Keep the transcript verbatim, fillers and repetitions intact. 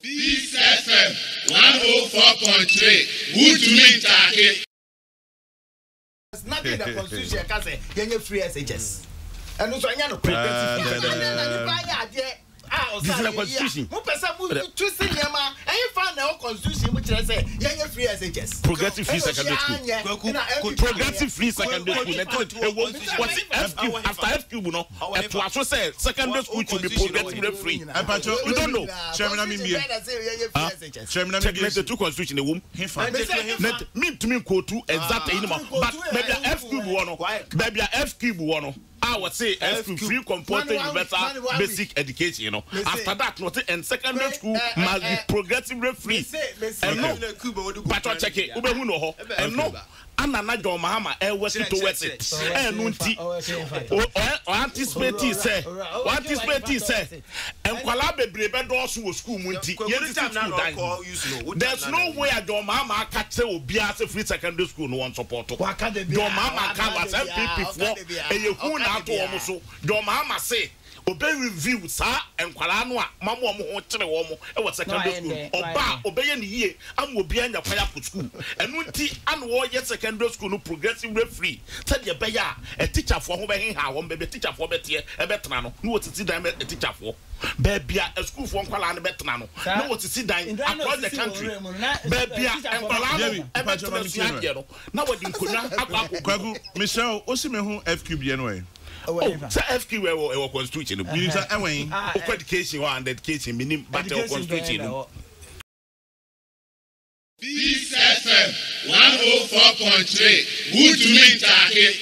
Peace F M one oh four point three. Good to meet you. There's nothing in the constitution can say you're free S H S. And also, I'm not this is the constitution. Who person move to cinema? And you find the constitution which I say you're free S H S. Progressive free secondary school. Progressive free secondary school. What's F Q after F Q? No, to also say secondary school should be progressive free. We don't know. Chairman, I mean, Chairman, I mean, the two constitution. The womb. Me to me quote two exactly. But maybe F Q one. Maybe F Q one. I would say F Q free component universal basic education, you know. After that, not and secondary school must be progressively free. And no, but I check it. Ube no, and no. Anana John Mahama, I was it towards it. And Nunti, or anticipate, say, what anticipate, say, and Qualabe Brebedos was school Munti. There's no way a John Mahama catch a Bias free secondary school no one support. John Mahama can't M P before, and you who now to almost John Mahama say. Obey review, sir, and Qualanoa, Mamma, Womo, it was secondary school. Oba, obey any year, and will be in the fire school. And Munti and warrior secondary school, no progressive free. Tell your Baya, a teacher for obeying how one baby teacher for Betty, a veteran, who was to see them a teacher for. Baby, a school for Qualan veteran, no what to see dying across the country. Baby, and Qualano, a veteran, now what you could not have Michelle, Osimehu F Q B anyway. Oh, F Q were constitution. We need to education and education, meaning battle constitution. Peace F M one oh four point three. Good to meet you.